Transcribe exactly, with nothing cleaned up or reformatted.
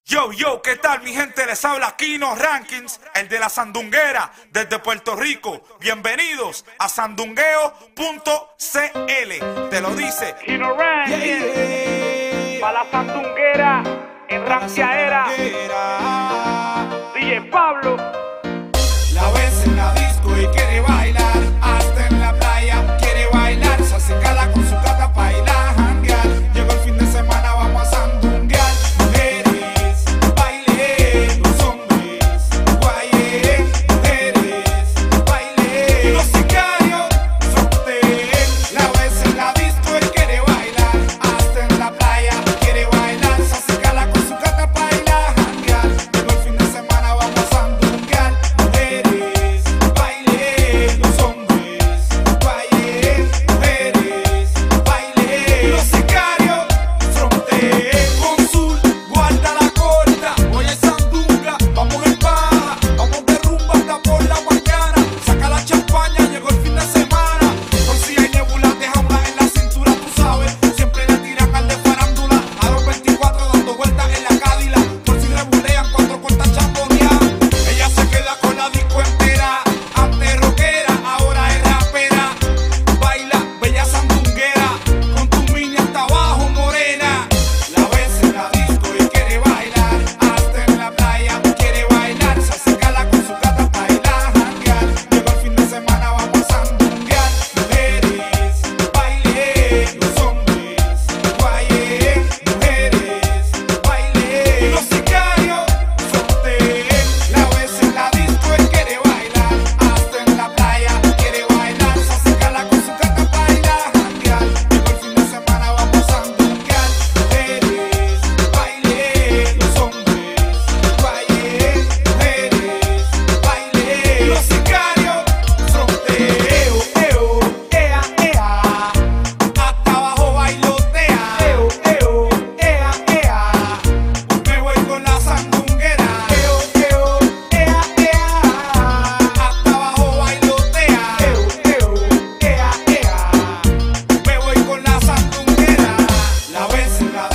Yo, yo, ¿qué tal mi gente? Les habla Kino Rankings, el de la Sandunguera, desde Puerto Rico. Bienvenidos a sandungueo punto c l. Te lo dice Kino Rankings, yeah, yeah. Pa' la Sandunguera, en Ranciaera, D J Pablo. La ves en la disco y quiere bailar, hasta en la playa quiere bailar. Se hace cala con su gata pa' ir a janguear. Llegó el fin de semana, vamos a sandunguear. Mujeres, baile, los hombres, guaye. Mujeres, baile, los sicarios, sorteen. La ves en la disco y quiere bailar, hasta en la playa quiere bailar. Se hace cala con su gata pa' ir a janguear. Llegó el fin de semana, vamos a sandunguear. Mujeres, baile, los hombres, guaye. Mujeres, baile, los sicarios, fronteen. Consul, guarda la corta, hoy es sandunga, vamos en paja, vamos de rumba hasta por la mañana. Saca la champaña, llegó el fin de semana. Por si hay nebula, déjala en la cintura, tú sabes. Siempre le tiran al de farándula, a los veinticuatro dando vueltas en la Cádila. Por si rebulean cuatro cortas chamboneadas. Ella se queda con la disco entera, antes rockera, ahora es rapera. Baila, bella sandunguera, con tu mini hasta abajo morena. La ves en la disco y quiere bailar, hasta en la playa quiere bailar. Se hace cala con su gata pa' ir a janguear. Llegó el fin de semana, vamos a sandunguear. Mujeres, baile, los hombres, guaye. Mujeres, baile, los sicarios, sorteen. La ves en la disco y quiere bailar, hasta en la playa quiere bailar. Se hace cala con su gata pa' ir a janguear. Llegó el fin de semana, vamos a sandunguear. Mujeres, baile, los hombres, guaye. Mujeres, baile, los sicarios, fronteo, eo, ea, ea. Hasta abajo bailotea, eo, eo, ea, ea. Me voy con la sandunguera, eo, eo, ea, ea. Hasta abajo bailotea, eo, eo, ea, ea. Me voy con la sandunguera. La ves en la